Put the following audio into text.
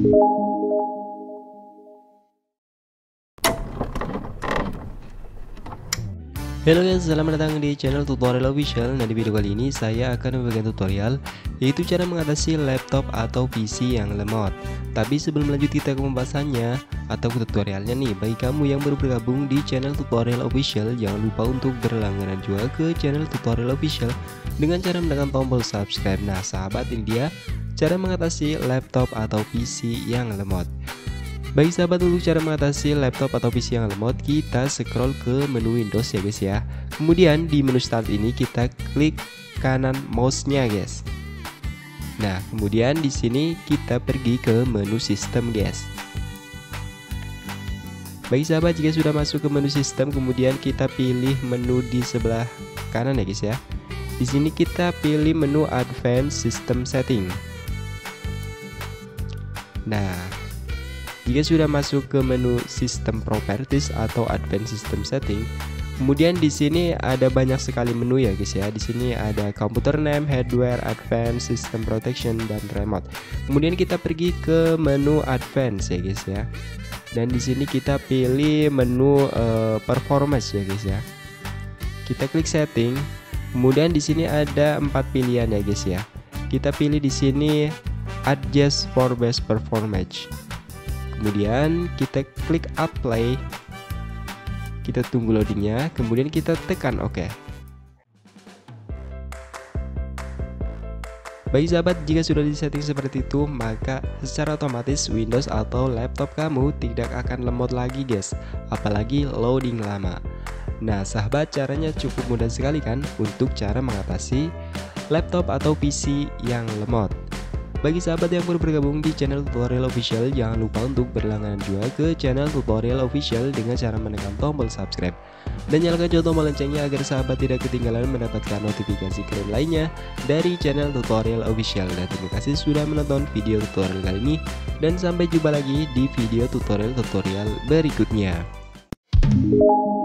Halo guys, selamat datang di channel tutorial official. Nah, di video kali ini saya akan membagikan tutorial yaitu cara mengatasi laptop atau PC yang lemot. Tapi sebelum lanjut kita ke pembahasannya atau ke tutorialnya nih, bagi kamu yang baru bergabung di channel tutorial official, jangan lupa untuk berlangganan juga ke channel tutorial official dengan cara menekan tombol subscribe. Nah sahabat, ini dia cara mengatasi laptop atau PC yang lemot. Bagi sahabat, untuk cara mengatasi laptop atau PC yang lemot, kita scroll ke menu Windows ya guys ya. Kemudian di menu start ini kita klik kanan mouse-nya guys. Nah, kemudian di sini kita pergi ke menu sistem guys. Bagi sahabat, jika sudah masuk ke menu sistem, kemudian kita pilih menu di sebelah kanan ya guys ya. Di sini kita pilih menu Advanced System Setting. Nah, jika sudah masuk ke menu System Properties atau Advanced System Setting, kemudian di sini ada banyak sekali menu ya guys ya. Di sini ada Computer Name, Hardware, Advanced System Protection, dan Remote. Kemudian kita pergi ke menu Advanced ya guys ya. Dan di sini kita pilih menu Performance ya guys ya. Kita klik Setting. Kemudian di sini ada 4 pilihan ya guys ya. Kita pilih di sini Adjust for Best Performance. Kemudian kita klik apply, kita tunggu loadingnya, kemudian kita tekan OK. Bagi sahabat, jika sudah disetting seperti itu, maka secara otomatis Windows atau laptop kamu tidak akan lemot lagi guys, apalagi loading lama. Nah sahabat, caranya cukup mudah sekali kan untuk cara mengatasi laptop atau PC yang lemot. Bagi sahabat yang baru bergabung di channel tutorial official, jangan lupa untuk berlangganan juga ke channel tutorial official dengan cara menekan tombol subscribe dan nyalakan juga tombol loncengnya agar sahabat tidak ketinggalan mendapatkan notifikasi keren lainnya dari channel tutorial official. Dan terima kasih sudah menonton video tutorial kali ini, dan sampai jumpa lagi di video tutorial berikutnya.